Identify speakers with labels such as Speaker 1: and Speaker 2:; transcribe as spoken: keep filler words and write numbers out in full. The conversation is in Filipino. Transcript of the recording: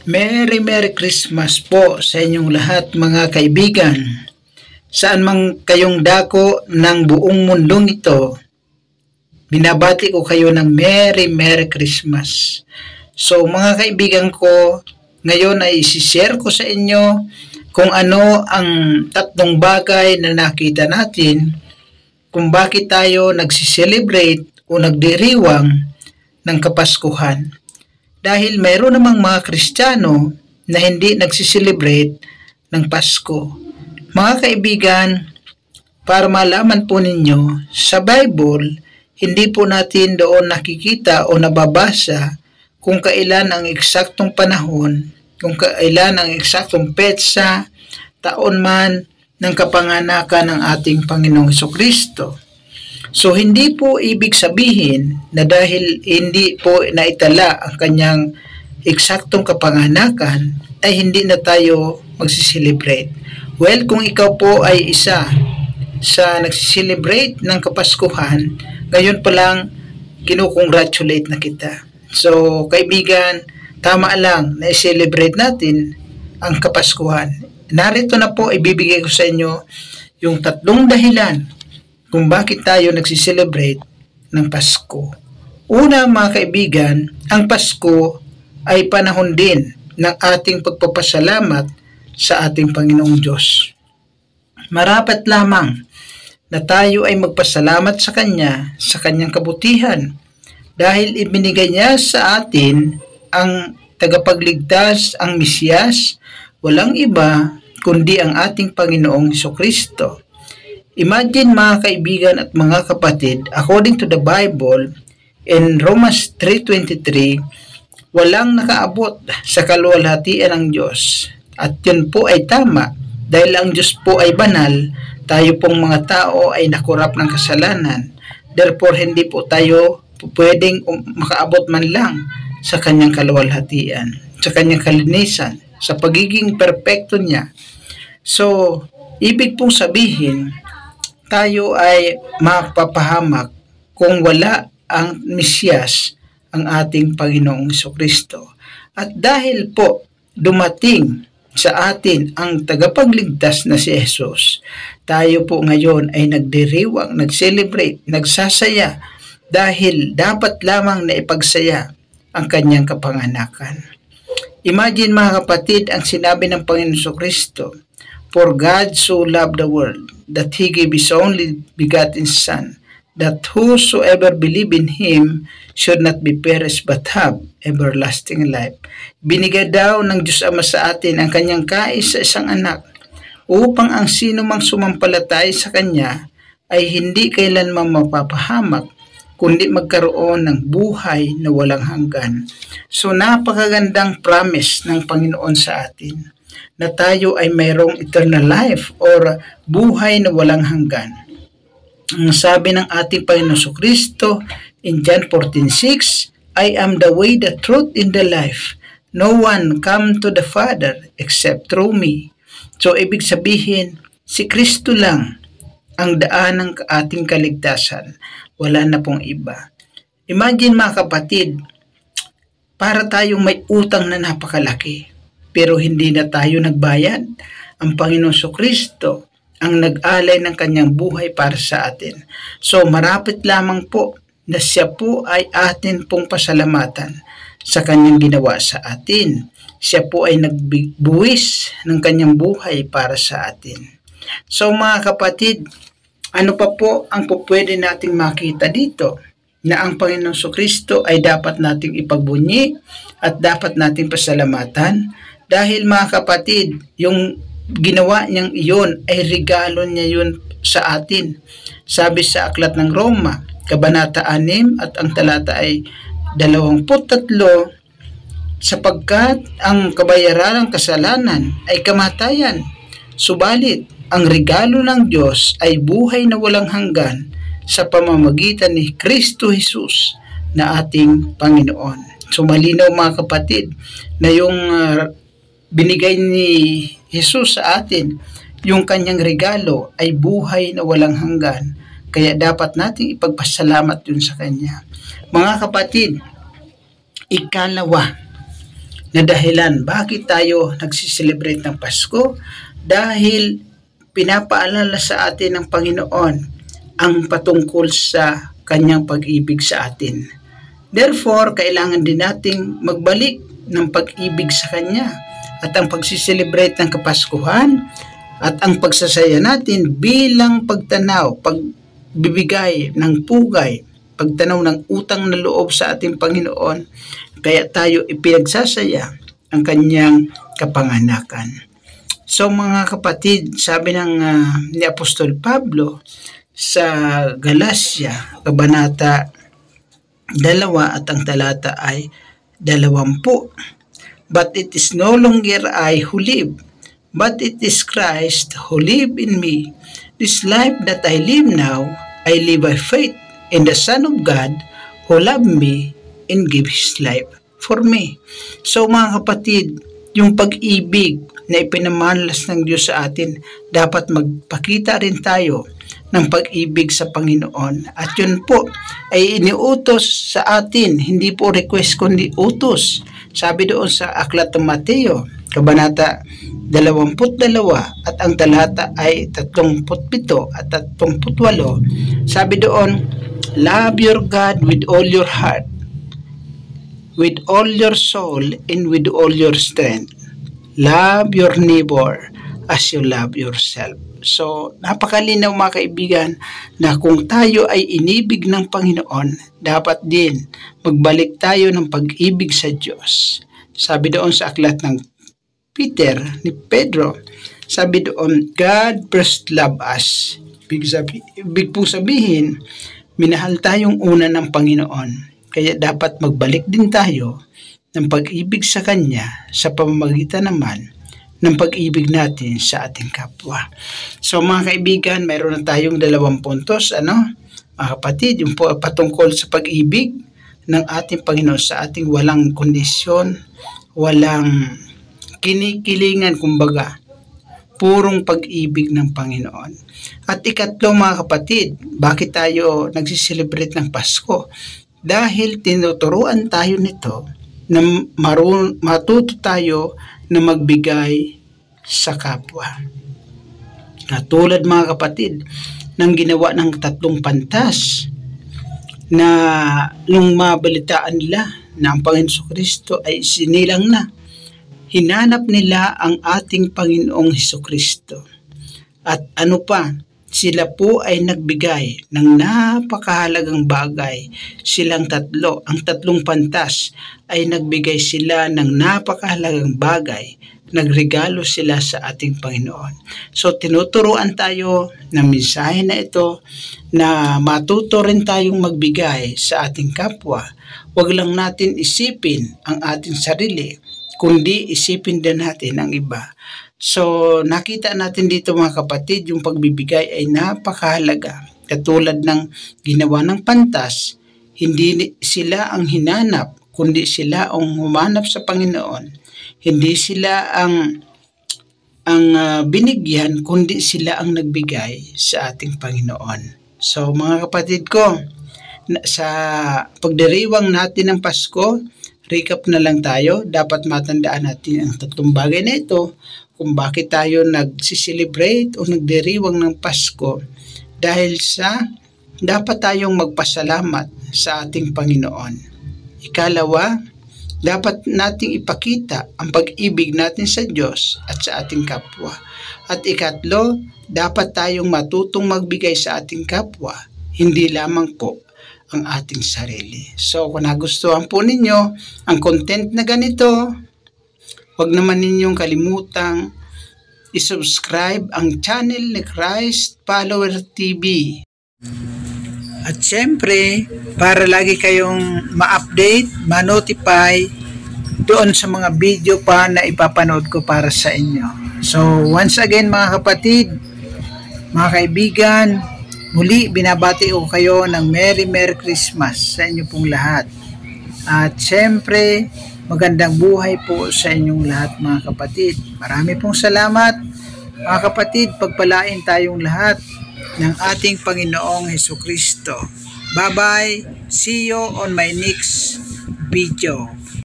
Speaker 1: Merry Merry Christmas po sa inyong lahat mga kaibigan. Saan man kayong dako ng buong mundong ito, binabati ko kayo ng Merry Merry Christmas. So mga kaibigan ko, ngayon ay isi-share ko sa inyo kung ano ang tatlong bagay na nakita natin kung bakit tayo nagsiselebrate o nagdiriwang ng Kapaskuhan. Dahil mayroon namang mga Kristiyano na hindi nagsiselebrate ng Pasko. Mga kaibigan, para malaman po ninyo, sa Bible, hindi po natin doon nakikita o nababasa kung kailan ang eksaktong panahon, kung kailan ang eksaktong petsa, taon man ng kapanganakan ng ating Panginoong Hesukristo. So, hindi po ibig sabihin na dahil hindi po naitala ang kanyang eksaktong kapanganakan, ay hindi na tayo magsiselebrate. Well, kung ikaw po ay isa sa nagsiselebrate ng Kapaskuhan, ngayon pa lang, kinukongratulate na kita. So, kaibigan, tama lang na i-celebrate natin ang Kapaskuhan. Narito na po, ibibigay ko sa inyo yung tatlong dahilan kung bakit tayo nagsiselebrate ng Pasko. Una mga kaibigan, ang Pasko ay panahon din ng ating pagpapasalamat sa ating Panginoong Diyos. Marapat lamang na tayo ay magpasalamat sa Kanya sa Kanyang kabutihan dahil ibinigay niya sa atin ang tagapagligtas, ang Mesiyas, walang iba kundi ang ating Panginoong Hesukristo. Imagine mga kaibigan at mga kapatid, according to the Bible, in Romans three twenty-three, walang nakaabot sa kaluwalhatian ng Diyos. At yun po ay tama, dahil ang Diyos po ay banal, tayo pong mga tao ay nakurap ng kasalanan. Therefore, hindi po tayo pwedeng makaabot man lang sa kanyang kaluwalhatian, sa kanyang kalinisan, sa pagiging perpekto niya. So, ibig pong sabihin, tayo ay mapapahamak kung wala ang Mesiyas, ang ating Panginoong Hesukristo. At dahil po dumating sa atin ang tagapagligtas na si Jesus, tayo po ngayon ay nagdiriwang, nag-celebrate, nagsasaya dahil dapat lamang na ipagsaya ang kanyang kapanganakan. Imagine mga kapatid ang sinabi ng Panginoong Hesukristo, "For God so loved the world, that He gave His only begotten Son, that whosoever believe in Him should not be perished but have everlasting life." Binigay daw ng Diyos Ama sa atin ang kanyang kaisa isang anak, upang ang sino mang sumampalataya sa Kanya ay hindi kailanman mapapahamak, kundi magkaroon ng buhay na walang hanggan. So napakagandang promise ng Panginoon sa atin, na tayo ay mayroong eternal life or buhay na walang hanggan. Ang sabi ng ating Panginoon Hesukristo in John fourteen six, "I am the way, the truth, and the life. No one come to the Father except through me." So, ibig sabihin, si Kristo lang ang daan ng ating kaligtasan. Wala na pong iba. Imagine mga kapatid, para tayong may utang na napakalaki, pero hindi na tayo nagbayad. Ang Panginoong Hesukristo ang nag-alay ng kanyang buhay para sa atin. So marapit lamang po na siya po ay atin pong pasalamatan sa kanyang ginawa sa atin. Siya po ay nagbuwis ng kanyang buhay para sa atin. So mga kapatid, ano pa po ang pupwede nating makita dito? Na ang Panginoong Hesukristo ay dapat nating ipagbunyi at dapat nating pasalamatan. Dahil mga kapatid, yung ginawa niyang iyon ay regalo niya yun sa atin. Sabi sa Aklat ng Roma, Kabanata six at ang talata ay twenty-three, sapagkat ang kabayaran ng kasalanan ay kamatayan. Subalit, ang regalo ng Diyos ay buhay na walang hanggan sa pamamagitan ni Kristo Jesus na ating Panginoon. So malinaw mga kapatid na yung uh, binigay ni Jesus sa atin, yung kanyang regalo ay buhay na walang hanggan. Kaya dapat nating ipagpasalamat yun sa Kanya. Mga kapatid, ikalawa, na dahilan bakit tayo nagsiselebrate ng Pasko, dahil pinapaalala sa atin ng Panginoon ang patungkol sa kanyang pag-ibig sa atin. Therefore, kailangan din nating magbalik ng pag-ibig sa kanya, at ang pagsiselebrate ng Kapaskuhan at ang pagsasaya natin bilang pagtanaw, pagbibigay ng pugay, pagtanaw ng utang na loob sa ating Panginoon, kaya tayo ipinagsasaya ang kanyang kapanganakan. So mga kapatid, sabi ng uh, ni Apostol Pablo sa Galacia, Kabanata dalawa at ang talata ay dalawampu. But it is no longer I who live, but it is Christ who live in me. This life that I live now, I live by faith in the Son of God who loved me and gave His life for me. So mga kapatid, yung pag-ibig na ipinamalas ng Diyos sa atin, dapat magpakita rin tayo ng pag-ibig sa Panginoon. At yun po ay iniutos sa atin, hindi po request kundi utos. Sabi doon sa Aklat ng Mateo, Kabanata dalawampu dalawa at ang talata ay tatlongput pito at tatlongput walo. Sabi doon, love your God with all your heart, with all your soul, and with all your strength. Love your neighbor as you love yourself. So, napakalinaw mga kaibigan na kung tayo ay inibig ng Panginoon, dapat din magbalik tayo ng pag-ibig sa Diyos. Sabi doon sa aklat ng Peter, ni Pedro, sabi doon, God first loved us. Ibig, sabi, ibig po sabihin, minahal tayong una ng Panginoon. Kaya dapat magbalik din tayo ng pag-ibig sa Kanya sa pamamagitan naman ng pag-ibig natin sa ating kapwa. So mga kaibigan, mayroon na tayong dalawang puntos, ano? Mga kapatid, yung po patungkol sa pag-ibig ng ating Panginoon sa ating walang kondisyon, walang kinikilingan, kumbaga, purong pag-ibig ng Panginoon. At ikatlo mga kapatid, bakit tayo nagsiselebrate ng Pasko? Dahil tinuturuan tayo nito na marun, matuto tayo na magbigay sa kapwa. Katulad mga kapatid ng ginawa ng tatlong pantas na nung mabalitaan nila na ang Panginoon Kristo ay sinilang na, hinanap nila ang ating Panginoong Hesukristo. At ano pa, sila po ay nagbigay ng napakahalagang bagay. Silang tatlo, ang tatlong pantas ay nagbigay sila ng napakahalagang bagay. Nagregalo sila sa ating Panginoon. So tinuturuan tayo ng mensahe na ito na matuto rin tayong magbigay sa ating kapwa. Huwag lang natin isipin ang ating sarili, kundi isipin din natin ang iba. So nakita natin dito mga kapatid, yung pagbibigay ay napakahalaga. Katulad ng ginawa ng pantas, hindi sila ang hinanap, kundi sila ang humanap sa Panginoon. Hindi sila ang ang uh, binigyan, kundi sila ang nagbigay sa ating Panginoon. So mga kapatid ko, sa pagdiriwang natin ng Pasko, recap na lang tayo. Dapat matandaan natin ang tatlong bagay na ito kung bakit tayo nagsiselebrate o nagdiriwang ng Pasko, dahil sa dapat tayong magpasalamat sa ating Panginoon. Ikalawa, dapat nating ipakita ang pag-ibig natin sa Diyos at sa ating kapwa. At ikatlo, dapat tayong matutong magbigay sa ating kapwa, hindi lamang po ang ating sarili. So kung nagustuhan po ninyo ang content na ganito, huwag naman ninyong kalimutang i-subscribe ang channel ni Christ Follower T V. At syempre, para lagi kayong ma-update, ma-notify doon sa mga video pa na ipapanood ko para sa inyo. So, once again mga kapatid, mga kaibigan, muli binabati ko kayo ng Merry Merry Christmas sa inyo pong lahat. At syempre, magandang buhay po sa inyong lahat mga kapatid. Marami pong salamat mga kapatid, pagpalain tayong lahat ng ating Panginoong Hesukristo. Bye-bye. See you on my next video.